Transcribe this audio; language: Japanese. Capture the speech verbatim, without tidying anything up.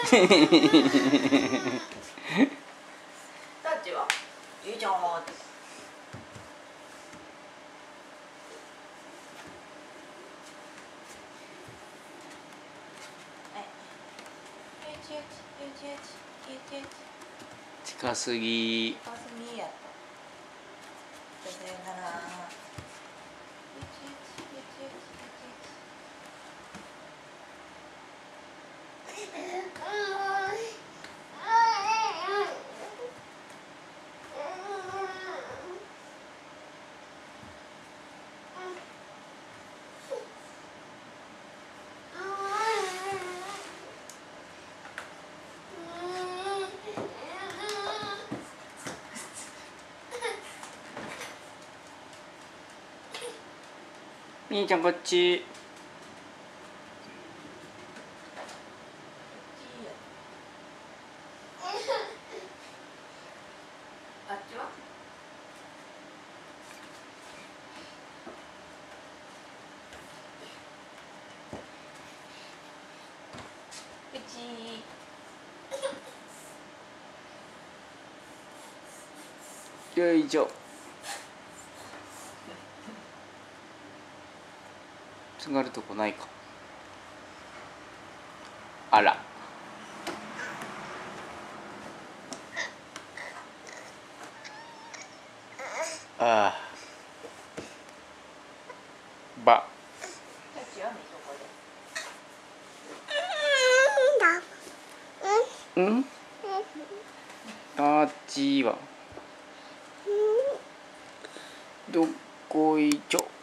タッチは？いいじゃんって。 近すぎ。 近すぎやった。さよなら。 みーちゃんこっち。 あっちは？うち。 よいしょ。つがるとこないか。あら。ああ。ば。 タッチはね、そこで。 うん。あっちは。どっこいちょ。